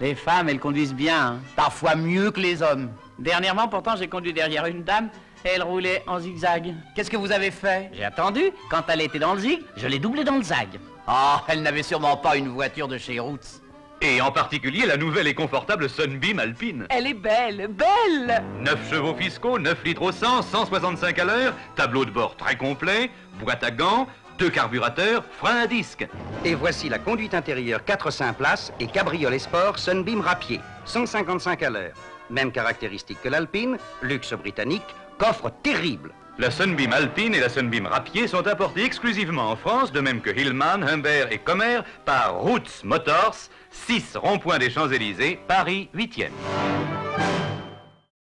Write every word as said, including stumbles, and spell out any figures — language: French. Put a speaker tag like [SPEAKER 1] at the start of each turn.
[SPEAKER 1] Les femmes, elles conduisent bien. Hein.
[SPEAKER 2] Parfois mieux que les hommes.
[SPEAKER 1] Dernièrement, pourtant, j'ai conduit derrière une dame et elle roulait en zigzag.
[SPEAKER 2] Qu'est-ce que vous avez fait?
[SPEAKER 1] J'ai attendu. Quand elle était dans le zig, je l'ai doublée dans le zag.
[SPEAKER 2] Ah, elle n'avait sûrement pas une voiture de chez Roots.
[SPEAKER 3] Et en particulier la nouvelle et confortable Sunbeam Alpine.
[SPEAKER 4] Elle est belle, belle!
[SPEAKER 3] neuf chevaux fiscaux, neuf litres au cent, cent soixante-cinq à l'heure, tableau de bord très complet, boîte à gants, deux carburateurs, frein à disque.
[SPEAKER 5] Et voici la conduite intérieure quatre cinq places et cabriolet sport Sunbeam Rapier, cent cinquante-cinq à l'heure. Même caractéristique que l'Alpine, luxe britannique, coffre terrible.
[SPEAKER 3] La Sunbeam Alpine et la Sunbeam Rapier sont importées exclusivement en France, de même que Hillman, Humbert et Comer, par Roots Motors, six rond-point des Champs-Élysées, Paris huitième.